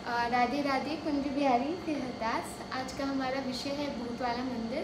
राधे राधे। कुंज बिहारी से हरदास। आज का हमारा विषय है भूत वाला मंदिर।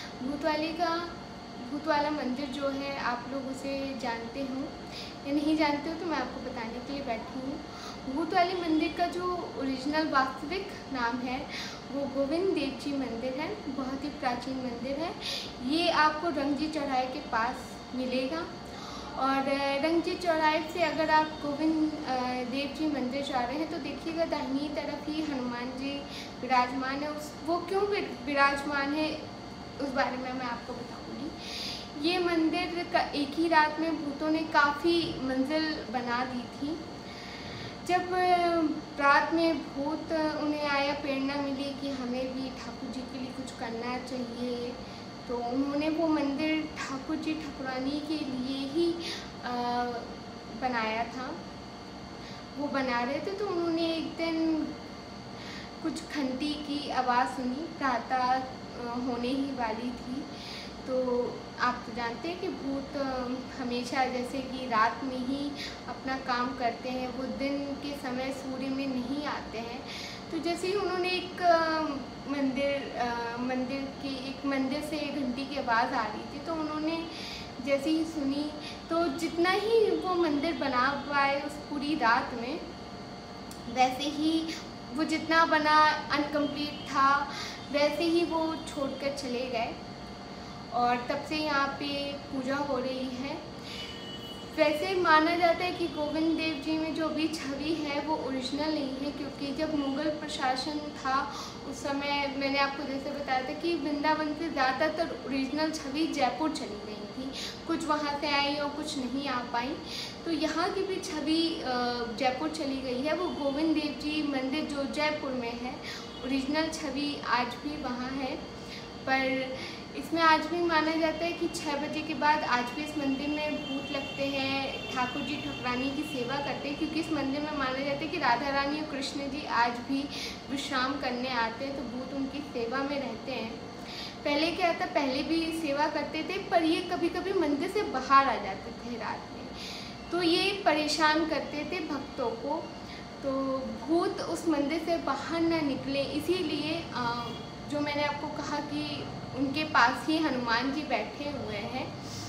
भूत वाला मंदिर जो है आप लोग उसे जानते हो या नहीं जानते हो, तो मैं आपको बताने के लिए बैठी हूँ। भूत वाले मंदिर का जो ओरिजिनल वास्तविक नाम है वो गोविंद देव जी मंदिर है। बहुत ही प्राचीन मंदिर है। ये आपको रंगजी चौराहे के पास मिलेगा। और रंगजी चौराहे से अगर आप गोविंद देव जी मंदिर जा रहे हैं तो देखिएगा दाहिनी तरफ ही हनुमान जी विराजमान है। वो क्यों विराजमान है उस बारे में मैं आपको बताऊंगी। ये मंदिर का एक ही रात में भूतों ने काफ़ी मंजिल बना दी थी। जब रात में भूत उन्हें आया, प्रेरणा मिली कि हमें भी ठाकुर जी के लिए कुछ करना चाहिए, तो उन्होंने वो मंदिर ठाकुर जी ठाकुरानी के लिए ही बनाया था। वो बना रहे थे तो उन्होंने एक दिन कुछ घंटी की आवाज़ सुनी। प्रातः होने ही वाली थी। तो आप तो जानते हैं कि भूत हमेशा जैसे कि रात में ही अपना काम करते हैं, वो दिन के समय सूर्य में नहीं आते हैं। तो जैसे ही उन्होंने एक मंदिर से घंटी की आवाज़ आ रही थी, तो उन्होंने जैसे ही सुनी तो जितना ही वो मंदिर बना पाए उस पूरी रात में, वैसे ही वो जितना बना अनकम्प्लीट था वैसे ही वो छोड़कर चले गए। और तब से यहाँ पे पूजा हो रही है। वैसे माना जाता है कि गोविंद देव जी में जो भी छवि है वो ओरिजिनल नहीं है, क्योंकि जब मुग़ल प्रशासन था उस समय मैंने आपको जैसे बताया था कि वृंदावन से ज़्यादातर ओरिजिनल छवि जयपुर चली गई थी। कुछ वहाँ से आई और कुछ नहीं आ पाई। तो यहाँ की भी छवि जयपुर चली गई है। वो गोविंद देव जी मंदिर जो जयपुर में है, ओरिजिनल छवि आज भी वहाँ है। पर इसमें आज भी माना जाता है कि 6 बजे के बाद आज भी इस मंदिर में भूत लगते हैं, ठाकुर जी ठाकुरानी की सेवा करते हैं। क्योंकि इस मंदिर में माना जाता है कि राधा रानी और कृष्ण जी आज भी विश्राम करने आते हैं, तो भूत उनकी सेवा में रहते हैं। पहले क्या था, पहले भी सेवा करते थे, पर ये कभी कभी मंदिर से बाहर आ जाते थे रात में, तो ये परेशान करते थे भक्तों को। तो भूत उस मंदिर से बाहर ना निकले, इसीलिए जो मैंने आपको कहा कि उनके पास ही हनुमान जी बैठे हुए हैं,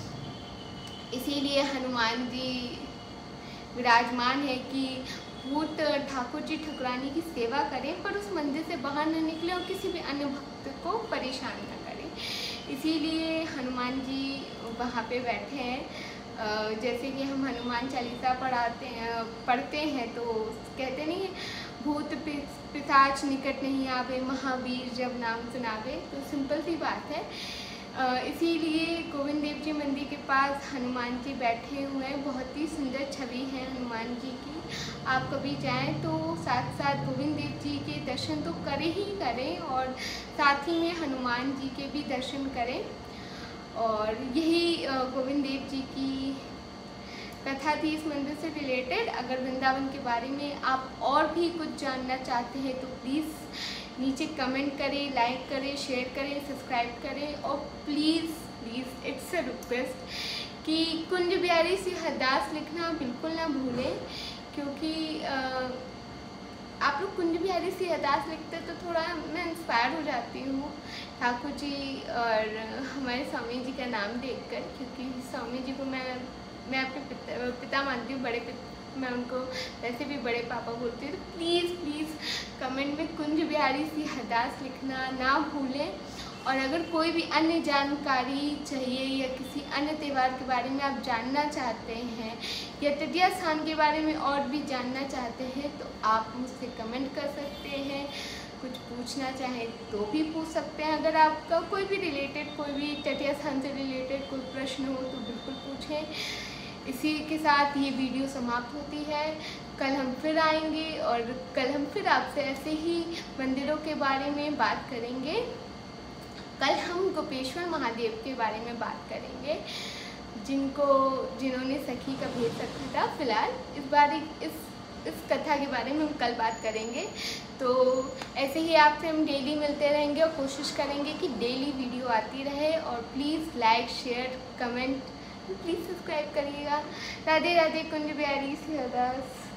इसीलिए हनुमान जी विराजमान है कि भूत ठाकुर जी ठाकुरानी की सेवा करें, पर उस मंदिर से बाहर न निकले और किसी भी अन्य भक्त को परेशान न करें। इसीलिए हनुमान जी वहाँ पे बैठे हैं। जैसे कि हम हनुमान चालीसा पढ़ते हैं तो कहते नहीं है, भूत पिशाच निकट नहीं आवे, महावीर जब नाम सुनावे। तो सिंपल सी बात है। इसीलिए गोविंद देव जी मंदिर के पास हनुमान जी बैठे हुए हैं। बहुत ही सुंदर छवि है हनुमान जी की। आप कभी जाएं तो साथ साथ गोविंद देव जी के दर्शन तो करें ही करें, और साथ ही में हनुमान जी के भी दर्शन करें। और यही गोविंद देव जी की कथा थी इस मंदिर से रिलेटेड। अगर वृंदावन के बारे में आप और भी कुछ जानना चाहते हैं तो प्लीज़ नीचे कमेंट करें, लाइक करें, शेयर करें, सब्सक्राइब करें। और प्लीज़ इट्स अ रिक्वेस्ट कि कुंज बिहारी से हरदास लिखना बिल्कुल ना भूलें, क्योंकि आप लोग कुंज बिहारी से हरदास लिखते तो थोड़ा मैं इंस्पायर हो जाती हूँ ठाकुर जी और हमारे स्वामी जी का नाम देखकर। क्योंकि स्वामी जी को मैं अपने पिता मानती हूँ, मैं उनको वैसे भी बड़े पापा बोलती हूँ। तो प्लीज़ कमेंट में कुंज बिहारी सी हरदास लिखना ना भूलें। और अगर कोई भी अन्य जानकारी चाहिए या किसी अन्य त्यौहार के बारे में आप जानना चाहते हैं या तृतीया स्थान के बारे में और भी जानना चाहते हैं तो आप मुझसे कमेंट कर सकते हैं। कुछ पूछना चाहें तो भी पूछ सकते हैं। अगर आपका कोई भी तृतीया स्थान से रिलेटेड कोई प्रश्न हो तो बिल्कुल पूछें। इसी के साथ ये वीडियो समाप्त होती है। कल हम फिर आएंगे और कल हम फिर आपसे ऐसे ही मंदिरों के बारे में बात करेंगे। कल हम गोपेश्वर महादेव के बारे में बात करेंगे, जिन्होंने सखी का भेद रखा था। फिलहाल इस कथा के बारे में हम कल बात करेंगे। तो ऐसे ही आपसे हम डेली मिलते रहेंगे और कोशिश करेंगे कि डेली वीडियो आती रहे। और please like, share, comment, please subscribe करिएगा। राधे राधे। कुंज बिहारी से हरदास।